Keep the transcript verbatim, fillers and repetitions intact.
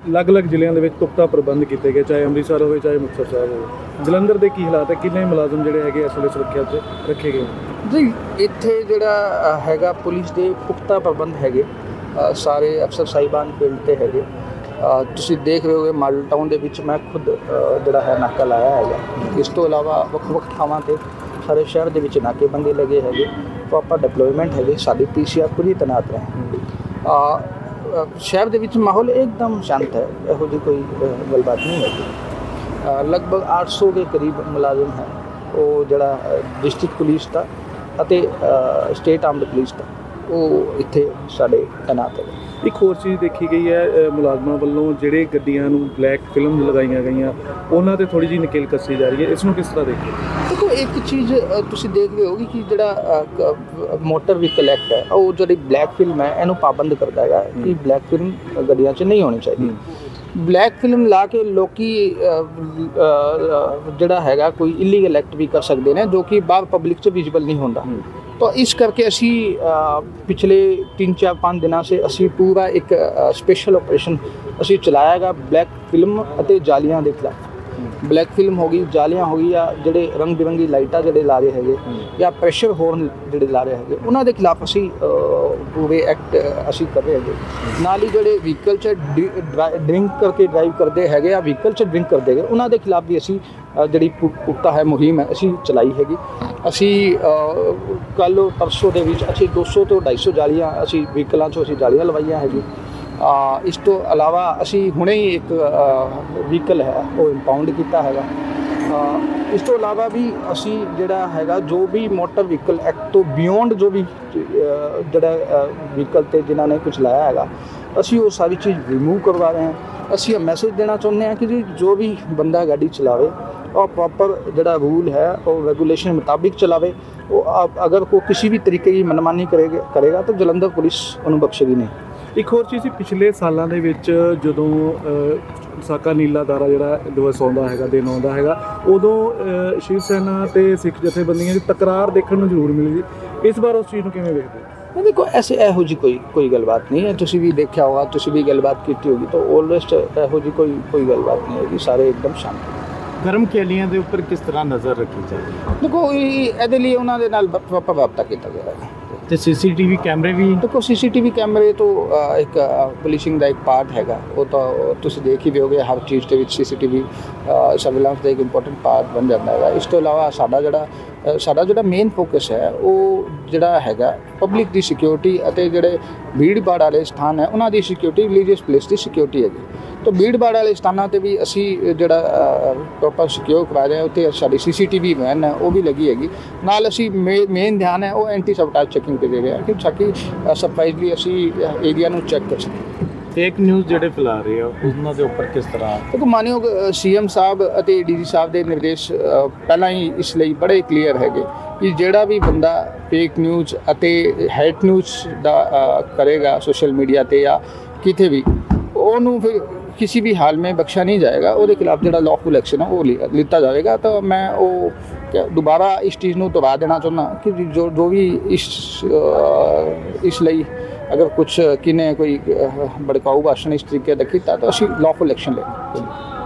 अलग अलग ਜ਼ਿਲ੍ਹਿਆਂ ਦੇ ਵਿੱਚ ਪੁਖਤਾ ਪ੍ਰਬੰਧ ਕੀਤੇ ਗਏ, ਚਾਹੇ ਅੰਮ੍ਰਿਤਸਰ ਹੋਵੇ ਚਾਹੇ ਮੁਕਤਸਰ ਸਾਹਿਬ ਹੋਵੇ। ਜਲੰਧਰ ਦੇ ਕੀ ਹਾਲਾਤ ਹੈ, ਕਿੰਨੇ ਮੁਲਾਜ਼ਮ ਜਿਹੜੇ ਹੈਗੇ ਇਸ ਵੇਲੇ ਸੁਰੱਖਿਆ 'ਚ ਰੱਖੇ ਗਏ? ਜੀ ਇੱਥੇ ਜਿਹੜਾ ਹੈਗਾ ਪੁਲਿਸ ਦੇ ਪੁਖਤਾ ਪ੍ਰਬੰਧ ਹੈਗੇ, ਸਾਰੇ ਅਫਸਰ ਸਾਹਿਬਾਨ ਫੀਲਡ 'ਤੇ ਹੈਗੇ। ਤੁਸੀਂ ਦੇਖ ਰਹੇ ਹੋਗੇ ਮਾਡਲ ਟਾਊਨ ਦੇ ਵਿੱਚ ਮੈਂ ਖੁਦ ਜਿਹੜਾ ਹੈ ਨਾਕਾ ਲਾਇਆ ਹੈਗਾ। ਇਸ ਤੋਂ ਇਲਾਵਾ ਵੱਖ ਵੱਖ ਥਾਵਾਂ 'ਤੇ ਸਾਰੇ ਸ਼ਹਿਰ ਦੇ ਵਿੱਚ ਨਾਕੇਬੰਦੀ ਲੱਗੇ ਹੈਗੇ, ਪ੍ਰੋਪਰ ਡਿਪਲੋਇਮੈਂਟ ਹੈਗੇ, ਸਾਡੀ ਪੀ ਸੀ ਆਰ ਪੂਰੀ ਤੈਨਾਤ ਹੈ। ਸ਼ਹਿਰ ਦੇ ਵਿੱਚ ਮਾਹੌਲ ਇੱਕਦਮ ਸ਼ਾਂਤ ਹੈ, ਇਹੋ ਜਿਹੀ ਕੋਈ ਗੱਲਬਾਤ ਨਹੀਂ ਹੈਗੀ। ਲਗਭਗ ਅੱਠ ਸੌ ਦੇ ਕਰੀਬ ਮੁਲਾਜ਼ਮ ਹੈ ਉਹ ਜਿਹੜਾ ਡਿਸਟ੍ਰਿਕਟ ਪੁਲਿਸ ਦਾ ਅਤੇ ਸਟੇਟ ਆਰਮਡ ਪੁਲਿਸ ਦਾ ਉਹ ਇੱਥੇ ਸਾਡੇ ਤੈਨਾਤ ਹੈ। ਇੱਕ ਹੋਰ ਚੀਜ਼ ਦੇਖੀ ਗਈ ਹੈ ਮੁਲਾਜ਼ਮਾਂ ਵੱਲੋਂ, ਜਿਹੜੇ ਗੱਡੀਆਂ ਨੂੰ ਬਲੈਕ ਫਿਲਮ ਲਗਾਈਆਂ ਗਈਆਂ ਉਹਨਾਂ 'ਤੇ ਥੋੜ੍ਹੀ ਜਿਹੀ ਨਕੇਲ ਕੱਸੀ ਜਾ ਰਹੀ ਹੈ, ਇਸ ਨੂੰ ਕਿਸ ਤਰ੍ਹਾਂ ਦੇਖੀਏ? ਦੇਖੋ ਇੱਕ ਚੀਜ਼ ਤੁਸੀਂ ਦੇਖ ਰਹੇ ਹੋਗੇ ਕਿ ਜਿਹੜਾ ਮੋਟਰ ਵਹੀਕਲ ਐਕਟ ਹੈ ਉਹ ਜਿਹੜੀ ਬਲੈਕ ਫਿਲਮ ਹੈ ਇਹਨੂੰ ਪਾਬੰਦ ਕਰਦਾ ਹੈਗਾ ਕਿ ਬਲੈਕ ਫਿਲਮ ਗੱਡੀਆਂ 'ਚ ਨਹੀਂ ਹੋਣੀ ਚਾਹੀਦੀ। ਬਲੈਕ ਫਿਲਮ ਲਾ ਕੇ ਲੋਕੀ ਜਿਹੜਾ ਹੈਗਾ ਕੋਈ ਇਲੀਗਲ ਐਕਟ ਵੀ ਕਰ ਸਕਦੇ ਨੇ ਜੋ ਕਿ ਬਾਹਰ ਪਬਲਿਕ 'ਚ ਵਿਜ਼ੀਬਲ ਨਹੀਂ ਹੁੰਦਾ। ਤਾਂ ਇਸ ਕਰਕੇ ਅਸੀਂ ਪਿਛਲੇ ਤਿੰਨ ਚਾਰ ਪੰਜ ਦਿਨਾਂ ਸੇ ਅਸੀਂ ਪੂਰਾ ਇੱਕ ਸਪੈਸ਼ਲ ਆਪਰੇਸ਼ਨ ਅਸੀਂ ਚਲਾਇਆ ਹੈਗਾ ਬਲੈਕ ਫਿਲਮ ਅਤੇ ਜਾਲੀਆਂ ਦੇ ਖਿਲਾਫ। ਬਲੈਕ ਫਿਲਮ ਹੋ ਗਈ, ਜਾਲੀਆਂ ਹੋ ਗਈ, ਜਾਂ ਜਿਹੜੇ ਰੰਗ ਬਿਰੰਗੀ ਲਾਈਟਾਂ ਜਿਹੜੇ ਲਾ ਰਹੇ ਹੈਗੇ ਜਾਂ ਪ੍ਰੈਸ਼ਰ ਹੋਰਨ ਜਿਹੜੇ ਲਾ ਰਹੇ ਹੈਗੇ ਉਹਨਾਂ ਦੇ ਖਿਲਾਫ ਅਸੀਂ ਪੂਰੇ ਐਕਟ ਅਸੀਂ ਕਰ ਰਹੇ ਹੈਗੇ। ਨਾਲ ਹੀ ਜਿਹੜੇ ਵਹੀਕਲ 'ਚ ਡਰਿੰਕ ਕਰਕੇ ਡਰਾਈਵ ਕਰਦੇ ਹੈਗੇ ਜਾਂ ਵਹੀਕਲ 'ਚ ਡਰਿੰਕ ਕਰਦੇ ਹੈਗੇ ਉਹਨਾਂ ਦੇ ਖਿਲਾਫ ਵੀ ਅਸੀਂ ਜਿਹੜੀ ਪੁਖਤਾ ਹੈ ਮੁਹਿੰਮ ਹੈ ਅਸੀਂ ਚਲਾਈ ਹੈਗੀ। ਅਸੀਂ ਕੱਲ੍ਹ ਪਰਸੋਂ ਦੇ ਵਿੱਚ ਅਸੀਂ ਦੋ ਸੌ ਤੋਂ ਢਾਈ ਸੌ ਜਾਲੀਆਂ ਅਸੀਂ ਵਹੀਕਲਾਂ 'ਚੋਂ ਅਸੀਂ ਜਾਲੀਆਂ ਲਵਾਈਆਂ ਹੈਗੀ। ਇਸ ਤੋਂ ਇਲਾਵਾ ਅਸੀਂ ਹੁਣੇ ਹੀ ਇੱਕ ਵਹੀਕਲ ਹੈ ਉਹ ਇੰਪਾਊਂਡ ਕੀਤਾ ਹੈਗਾ। ਇਸ ਤੋਂ ਇਲਾਵਾ ਵੀ ਅਸੀਂ ਜਿਹੜਾ ਹੈਗਾ ਜੋ ਵੀ ਮੋਟਰ ਵਹੀਕਲ ਐਕਟ ਤੋਂ ਬਿਯੋਂਡ ਜੋ ਵੀ ਜਿਹੜਾ ਵਹੀਕਲ 'ਤੇ ਜਿਨ੍ਹਾਂ ਨੇ ਕੁਛ ਲਾਇਆ ਹੈਗਾ ਅਸੀਂ ਉਹ ਸਾਰੀ ਚੀਜ਼ ਰਿਮੂਵ ਕਰਵਾ ਰਹੇ ਹਾਂ। ਅਸੀਂ ਇਹ ਮੈਸੇਜ ਦੇਣਾ ਚਾਹੁੰਦੇ ਹਾਂ ਕਿ ਜੀ ਜੋ ਵੀ ਬੰਦਾ ਗਾੜੀ ਚਲਾਵੇ ਉਹ ਪ੍ਰੋਪਰ ਜਿਹੜਾ ਰੂਲ ਹੈ ਉਹ ਰੈਗੂਲੇਸ਼ਨ ਮੁਤਾबिक ਚਲਾਵੇ। ਉਹ ਅਗਰ ਕੋਈ ਕਿਸੇ ਵੀ ਤਰੀਕੇ ਦੀ ਮਨਮਾਨੀ ਕਰੇਗਾ ਕਰੇਗਾ ਤਾਂ ਜਲੰਧਰ ਪੁਲਿਸ ਉਹਨੂੰ ਬਖਸ਼ੇਗੀ ਨਹੀਂ। ਇੱਕ ਹੋਰ ਚੀਜ਼ ਸੀ, ਪਿਛਲੇ ਸਾਲਾਂ ਦੇ ਵਿੱਚ ਜਦੋਂ ਸਾਕਾ ਨੀਲਾ ਦਾਰਾ ਜਿਹੜਾ ਦਿਵਸ ਆਉਂਦਾ ਹੈਗਾ, ਦਿਨ ਆਉਂਦਾ ਹੈਗਾ, ਉਦੋਂ ਸ਼ਿਵ ਸੈਨਾ ਅਤੇ ਸਿੱਖ ਜਥੇਬੰਦੀਆਂ ਦੀ ਤਕਰਾਰ ਦੇਖਣ ਨੂੰ ਜ਼ਰੂਰ ਮਿਲੀ। ਇਸ ਵਾਰ ਉਸ ਚੀਜ਼ ਨੂੰ ਕਿਵੇਂ ਵੇਖਦੇ ਹੋ? ਦੇਖੋ ਐਸੇ ਇਹੋ ਜਿਹੀ ਕੋਈ ਕੋਈ ਗੱਲਬਾਤ ਨਹੀਂ ਹੈ। ਤੁਸੀਂ ਵੀ ਦੇਖਿਆ ਹੋਗਾ, ਤੁਸੀਂ ਵੀ ਗੱਲਬਾਤ ਕੀਤੀ ਹੋਗੀ, ਤਾਂ ਆਲਮੋਸਟ ਇਹੋ ਜਿਹੀ ਕੋਈ ਕੋਈ ਗੱਲਬਾਤ ਨਹੀਂ ਹੈਗੀ, ਸਾਰੇ ਇੱਕਦਮ ਸ਼ਾਂਤ। ਗਰਮ ਖਿਆਲੀਆਂ ਦੇ ਉੱਪਰ ਕਿਸ ਤਰ੍ਹਾਂ ਨਜ਼ਰ ਰੱਖੀ ਜਾਵੇ? ਦੇਖੋ ਇਹਦੇ ਲਈ ਉਹਨਾਂ ਦੇ ਨਾਲ ਪ੍ਰੋਪਰ ਰਾਬਤਾ ਕੀਤਾ ਗਿਆ ਹੈ। ਤੇ ਸੀ ਸੀ ਟੀ ਵੀ ਕੈਮਰੇ ਵੀ? ਦੇਖੋ ਸੀ ਸੀ ਟੀ ਵੀ ਕੈਮਰੇ ਤੋਂ ਇੱਕ ਪੁਲਿਸਿੰਗ ਦਾ ਇੱਕ ਪਾਰਟ ਹੈਗਾ, ਉਹ ਤਾਂ ਤੁਸੀਂ ਦੇਖ ਹੀ ਦਿਓਗੇ ਹਰ ਚੀਜ਼ ਦੇ ਵਿੱਚ ਸੀ ਸੀ ਟੀ ਵੀ ਸਰਵੇਲੈਂਸ ਦਾ ਇੱਕ ਇੰਪੋਰਟੈਂਟ ਪਾਰਟ ਬਣ ਜਾਂਦਾ ਹੈਗਾ। ਇਸ ਤੋਂ ਇਲਾਵਾ ਸਾਡਾ ਜਿਹੜਾ ਸਾਡਾ ਜਿਹੜਾ ਮੇਨ ਫੋਕਸ ਹੈ ਉਹ ਜਿਹੜਾ ਹੈਗਾ ਪਬਲਿਕ ਦੀ ਸਿਕਿਉਰਿਟੀ ਅਤੇ ਜਿਹੜੇ ਭੀੜ ਭਾੜ ਵਾਲੇ ਸਥਾਨ ਹੈ ਉਹਨਾਂ ਦੀ ਸਿਕਿਉਰਿਟੀ, ਰਿਲੀਜੀਅਸ ਪਲੇਸ ਦੀ ਸਿਕਿਉਰਿਟੀ ਹੈਗੀ। ਤਾਂ ਭੀੜ ਭਾੜ ਵਾਲੇ ਸਥਾਨਾਂ 'ਤੇ ਵੀ ਅਸੀਂ ਜਿਹੜਾ ਪ੍ਰੋਪਰ ਸਿਕਿਉਰ ਕਰਵਾ ਰਹੇ ਹਾਂ, ਉੱਥੇ ਸਾਡੀ ਸੀ ਸੀ ਟੀ ਵੀ ਵੈਨ ਹੈ ਉਹ ਵੀ ਲੱਗੀ ਹੈਗੀ। ਨਾਲ ਅਸੀਂ ਮੇ ਮੇਨ ਧਿਆਨ ਹੈ ਉਹ ਐਂਟੀ ਸਬਟਾਜ ਚੈਕਿੰਗ 'ਤੇ ਦੇ ਰਹੇ ਹਾਂ ਕਿ ਤਾਂ ਕਿ ਸਰਪ੍ਰਾਈਜ਼ਲੀ ਅਸੀਂ ਏਰੀਆ ਨੂੰ ਚੈੱਕ ਕਰ ਸਕੀਏ। ਫੇਕ ਨਿਊਜ਼ ਜਿਹੜੇ ਫੈਲਾ ਰਹੇ ਆ ਉਹਨਾਂ ਦੇ ਉੱਪਰ ਕਿਸ ਤਰ੍ਹਾਂ? ਦੇਖੋ ਮਾਨਯੋਗ ਸੀ ਐਮ ਸਾਹਿਬ ਅਤੇ ਡੀ ਜੀ ਸਾਹਿਬ ਦੇ ਨਿਰਦੇਸ਼ ਪਹਿਲਾਂ ਹੀ ਇਸ ਲਈ ਬੜੇ ਕਲੀਅਰ ਹੈਗੇ ਕਿ ਜਿਹੜਾ ਵੀ ਬੰਦਾ ਫੇਕ ਨਿਊਜ਼ ਅਤੇ ਹੈਟ ਨਿਊਜ਼ ਦਾ ਕਰੇਗਾ ਸੋਸ਼ਲ ਮੀਡੀਆ 'ਤੇ ਜਾਂ ਕਿਤੇ ਵੀ, ਉਹਨੂੰ ਫਿਰ ਕਿਸੇ ਵੀ ਹਾਲ में बख्शा नहीं जाएगा। ਉਹਦੇ ਖਿਲਾਫ ਜਿਹੜਾ ਲੌਫੁਲ ਐਕਸ਼ਨ ਹੈ ਉਹ ਲਿੱਤਾ ਜਾਵੇਗਾ। ਤਾਂ ਮੈਂ ਉਹ ਦੁਬਾਰਾ ਇਸ ਚੀਜ਼ ਨੂੰ ਦੁਹਰਾ ਦੇਣਾ ਚਾਹੁੰਦਾ ਕਿ ਜੋ ਜੋ ਵੀ ਇਸ ਇਸ ਲਈ ਅਗਰ ਕੁਛ ਕਿਨੇ ਕੋਈ ਭੜਕਾਊ ਭਾਸ਼ਣ ਇਸ ਤਰੀਕੇ ਦਾ ਕੀਤਾ ਤਾਂ ਅਸੀਂ ਲੌਫੁਲ ਐਕਸ਼ਨ ਲਵਾਂਗੇ।